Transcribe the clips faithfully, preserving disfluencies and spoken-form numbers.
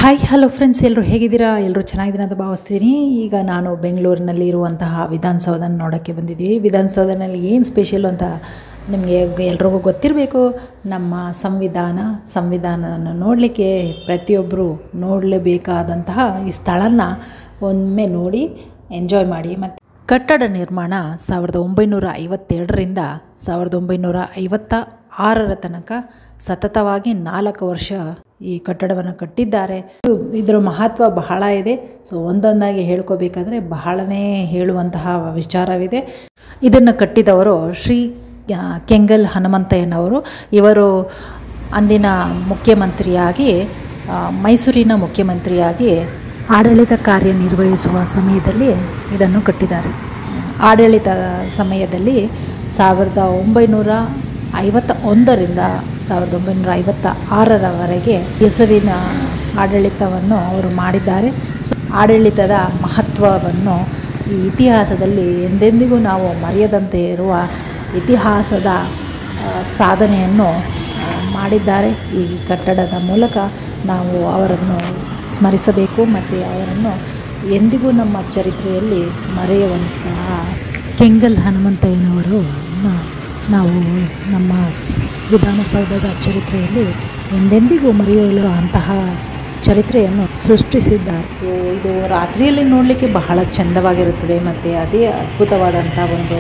Hi hello friends, ಎಲ್ಲರೂ ಹೇಗಿದ್ದೀರಾ? ಎಲ್ಲರೂ ಚೆನ್ನಾಗಿದ್ದೀರಾ ಅಂತ ಭಾವಿಸ್ತೀನಿ. ಈಗ ನಾನು ಬೆಂಗಳೂರಿನಲ್ಲಿ ಇರುವಂತಹ ವಿಧಾನಸೌಧನ ನೋಡೋಕ್ಕೆ ಬಂದಿದ್ದೀವಿ. ವಿಧಾನಸೌಧನಲ್ಲಿ ಏನು ಸ್ಪೆಷಲ್ ಅಂತ ನಿಮಗೆ ಎಲ್ರಿಗೂ ಗೊತ್ತಿರಬೇಕು. ನಮ್ಮ ಸಂವಿಧಾನ ಸಂವಿಧಾನವನ್ನು ನೋಡಲಿಕ್ಕೆ ಪ್ರತಿಯೊಬ್ಬರು ನೋಡಲೇಬೇಕಾದಂತಹ ಈ ಸ್ಥಳನ ಒಮ್ಮೆ ನೋಡಿ ಎಂಜಾಯ್ ಮಾಡಿ. ಮತ್ತು ಕಟ್ಟಡ ನಿರ್ಮಾಣ ಸಾವಿರದ ಒಂಬೈನೂರ ಐವತ್ತೆರಡರಿಂದ ಸಾವಿರದ ಒಂಬೈನೂರ ಐವತ್ತ ಆರರ ತನಕ ಸತತವಾಗಿ ನಾಲ್ಕು ವರ್ಷ ಈ ಕಟ್ಟಡವನ್ನು ಕಟ್ಟಿದ್ದಾರೆ. ಇದರ ಮಹತ್ವ ಬಹಳ ಇದೆ. ಸೊ ಒಂದೊಂದಾಗಿ ಹೇಳ್ಕೋಬೇಕಾದ್ರೆ ಬಹಳನೇ ಹೇಳುವಂತಹ ವಿಚಾರವಿದೆ. ಇದನ್ನು ಕಟ್ಟಿದವರು ಶ್ರೀ ಕೆಂಗಲ್ ಹನುಮಂತಯ್ಯನವರು. ಇವರು ಅಂದಿನ ಮುಖ್ಯಮಂತ್ರಿಯಾಗಿ, ಮೈಸೂರಿನ ಮುಖ್ಯಮಂತ್ರಿಯಾಗಿ ಆಡಳಿತ ಕಾರ್ಯನಿರ್ವಹಿಸುವ ಸಮಯದಲ್ಲಿ ಇದನ್ನು ಕಟ್ಟಿದ್ದಾರೆ. ಆಡಳಿತ ಸಮಯದಲ್ಲಿ ಸಾವಿರದ ಒಂಬೈನೂರ ಐವತ್ತ ಒಂದರಿಂದ ಸಾವಿರದ ಒಂಬೈನೂರ ಐವತ್ತ ಆರರವರೆಗೆ ಹೆಸರಿನ ಆಡಳಿತವನ್ನು ಅವರು ಮಾಡಿದ್ದಾರೆ. ಸೊ ಆಡಳಿತದ ಮಹತ್ವವನ್ನು ಈ ಇತಿಹಾಸದಲ್ಲಿ ಎಂದೆಂದಿಗೂ ನಾವು ಮರೆಯದಂತೆ ಇರುವ ಇತಿಹಾಸದ ಸಾಧನೆಯನ್ನು ಮಾಡಿದ್ದಾರೆ. ಈ ಕಟ್ಟಡದ ಮೂಲಕ ನಾವು ಅವರನ್ನು ಸ್ಮರಿಸಬೇಕು ಮತ್ತು ಅವರನ್ನು ಎಂದಿಗೂ ನಮ್ಮ ಚರಿತ್ರೆಯಲ್ಲಿ ಮರೆಯುವಂತಹ ಕೆಂಗಲ್ ಹನುಮಂತಯ್ಯನವರು ನಾವು ನಮ್ಮ ವಿಧಾನಸೌಧದ ಚರಿತ್ರೆಯಲ್ಲಿ ಎಂದೆಂದಿಗೂ ಮರೆಯಲು ಅಂತಹ ಚರಿತ್ರೆಯನ್ನು ಸೃಷ್ಟಿಸಿದ್ದಾರೆ. ಸೊ ಇದು ರಾತ್ರಿಯಲ್ಲಿ ನೋಡಲಿಕ್ಕೆ ಬಹಳ ಚೆಂದವಾಗಿರುತ್ತದೆ ಮತ್ತು ಅದೇ ಅದ್ಭುತವಾದಂಥ ಒಂದು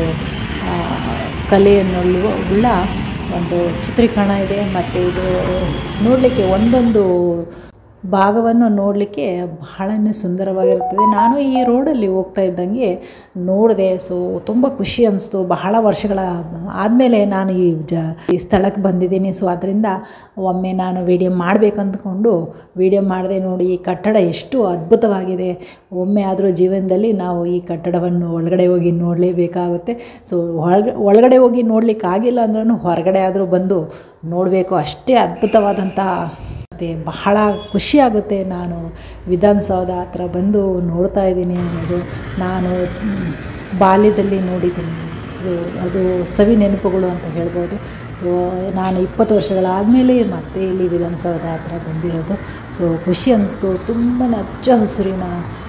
ಕಲೆಯನ್ನು ಉಳ್ಳ ಒಂದು ಚಿತ್ರೀಕರಣ ಇದೆ. ಮತ್ತು ಇದು ನೋಡಲಿಕ್ಕೆ ಒಂದೊಂದು ಭಾಗವನ್ನು ನೋಡಲಿಕ್ಕೆ ಬಹಳನೇ ಸುಂದರವಾಗಿರುತ್ತದೆ. ನಾನು ಈ ರೋಡಲ್ಲಿ ಹೋಗ್ತಾ ಇದ್ದಂಗೆ ನೋಡಿದೆ. ಸೊ ತುಂಬ ಖುಷಿ ಅನ್ನಿಸ್ತು. ಬಹಳ ವರ್ಷಗಳ ಆದಮೇಲೆ ನಾನು ಈ ಜ ಈ ಸ್ಥಳಕ್ಕೆ ಬಂದಿದ್ದೀನಿ. ಸೊ ಅದರಿಂದ ಒಮ್ಮೆ ನಾನು ವಿಡಿಯೋ ಮಾಡಬೇಕಂದ್ಕೊಂಡು ವಿಡಿಯೋ ಮಾಡಿದೆ. ನೋಡಿ, ಈ ಕಟ್ಟಡ ಎಷ್ಟು ಅದ್ಭುತವಾಗಿದೆ. ಒಮ್ಮೆ ಆದರೂ ಜೀವನದಲ್ಲಿ ನಾವು ಈ ಕಟ್ಟಡವನ್ನು ಒಳಗಡೆ ಹೋಗಿ ನೋಡಲೇಬೇಕಾಗುತ್ತೆ. ಸೊ ಒಳಗ ಒಳಗಡೆ ಹೋಗಿ ನೋಡಲಿಕ್ಕೆ ಆಗಿಲ್ಲ ಅಂದ್ರೂ ಹೊರಗಡೆ ಆದರೂ ಬಂದು ನೋಡಬೇಕು. ಅಷ್ಟೇ ಅದ್ಭುತವಾದಂಥ ಮತ್ತು ಬಹಳ ಖುಷಿಯಾಗುತ್ತೆ. ನಾನು ವಿಧಾನಸೌಧ ಹತ್ರ ಬಂದು ನೋಡ್ತಾ ಇದ್ದೀನಿ ಅನ್ನೋದು ನಾನು ಬಾಲ್ಯದಲ್ಲಿ ನೋಡಿದ್ದೀನಿ. ಸೊ ಅದು ಸವಿ ನೆನಪುಗಳು ಅಂತ ಹೇಳ್ಬೋದು. ಸೊ ನಾನು ಇಪ್ಪತ್ತು ವರ್ಷಗಳಾದಮೇಲೆ ಮತ್ತೆ ಇಲ್ಲಿ ವಿಧಾನಸೌಧ ಹತ್ರ ಬಂದಿರೋದು. ಸೊ ಖುಷಿ ಅನ್ನಿಸ್ತು. ತುಂಬ ಹಚ್ಚ ಹಸಿರಿನ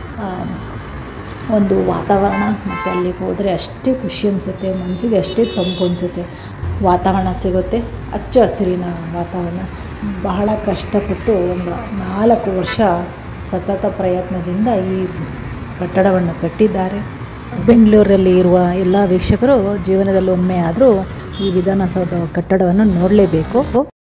ಒಂದು ವಾತಾವರಣ. ಮತ್ತು ಅಲ್ಲಿಗೆ ಹೋದರೆ ಅಷ್ಟೇ ಖುಷಿ ಅನಿಸುತ್ತೆ, ಮನಸ್ಸಿಗೆ ಅಷ್ಟೇ ತಂಪು ಅನಿಸುತ್ತೆ. ವಾತಾವರಣ ಸಿಗುತ್ತೆ, ಹಚ್ಚ ಹಸಿರಿನ ವಾತಾವರಣ. ಬಹಳ ಕಷ್ಟಪಟ್ಟು ಒಂದು ನಾಲ್ಕು ವರ್ಷ ಸತತ ಪ್ರಯತ್ನದಿಂದ ಈ ಕಟ್ಟಡವನ್ನು ಕಟ್ಟಿದ್ದಾರೆ. ಸೊ ಬೆಂಗಳೂರಲ್ಲಿ ಇರುವ ಎಲ್ಲ ವೀಕ್ಷಕರು ಜೀವನದಲ್ಲಿ ಒಮ್ಮೆ ಆದರೂ ಈ ವಿಧಾನಸೌಧ ಕಟ್ಟಡವನ್ನು ನೋಡಲೇಬೇಕು.